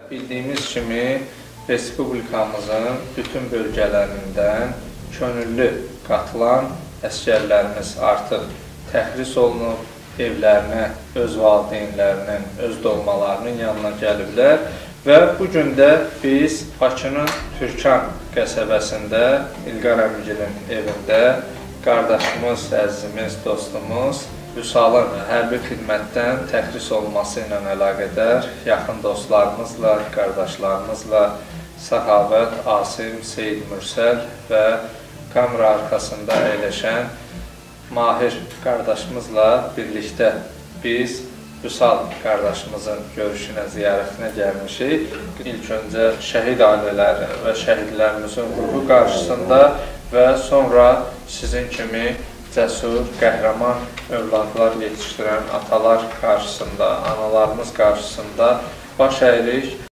Bildiyimiz kimi, Respublikamızın bütün bölgələrindən könüllü qatılan əsgərlərimiz artıq təhris olunub, evlərinə, öz valideynlərinin, öz doğmalarının yanına gəliblər və bugün də biz Bakının Türkan qəsəbəsində İlqar Əmigilin evində qardaşımız, əzizimiz, dostumuz Vüsalın hərbi xidmətdən təhris olması ilə əlaqədar yaxın dostlarımızla, qardaşlarımızla Səxavət, Asim, Seyid Mürsəl və kamera arxasında əyləşən Mahir qardaşımızla birlikdə biz Vüsal qardaşımızın görüşünə, ziyarətinə gəlmişik. İlk öncə şəhid ailələri və şəhidlərimizin ruhu qarşısında və sonra sizin kimi cəsur, qəhrəman övladlar yetişdirən atalar qarşısında, analarımız qarşısında baş əyirik.